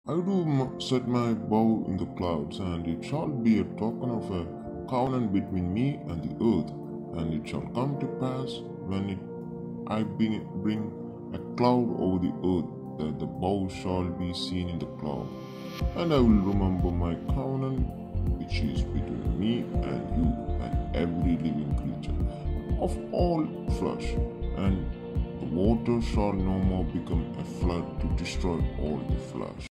I do set my bow in the clouds, and it shall be a token of a covenant between me and the earth. And it shall come to pass when I bring a cloud over the earth, that the bow shall be seen in the cloud. And I will remember my covenant, which is between me and you and every living creature of all flesh. And the water shall no more become a flood to destroy all the flesh.